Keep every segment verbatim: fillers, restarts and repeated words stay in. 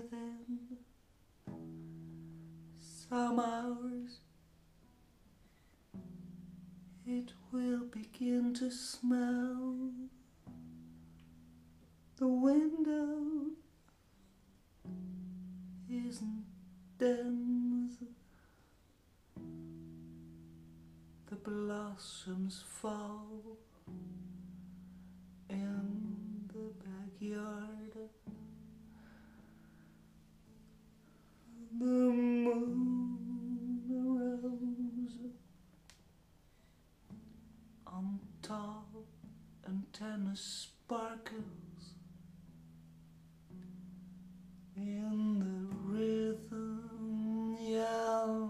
within some hours it will begin to smell. The window isn't dense. The blossoms fall in the backyard. The moon arose on top, antenna sparkles in the rhythm, yeah.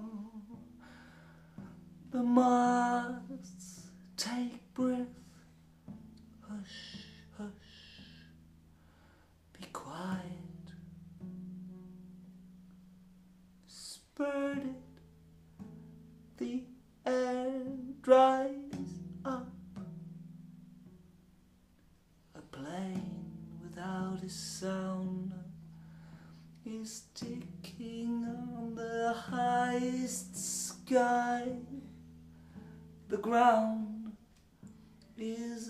The masts take breath. Hush, hush, be quiet. Spurted, the air dries up. A plane without a sound is ticking on the highest sky. The ground is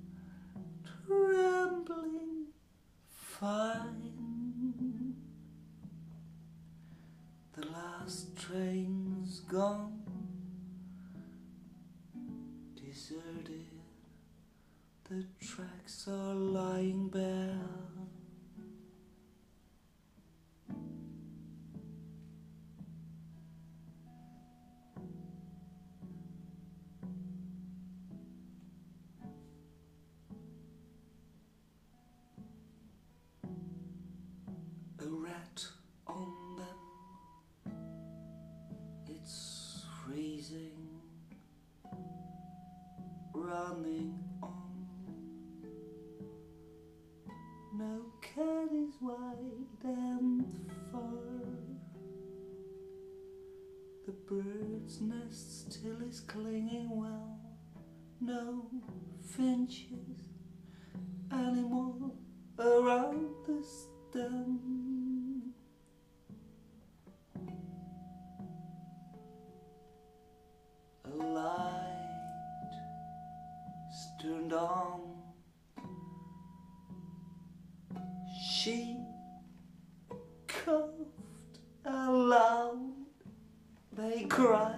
trembling fine. The last train's gone, deserted. The tracks are lying bare. A rat on them, it's freezing, running on. No cat is wide and far. The bird's nest still is clinging well. No finches anymore around the stem. A light is turned on. She coughed aloud. They cried.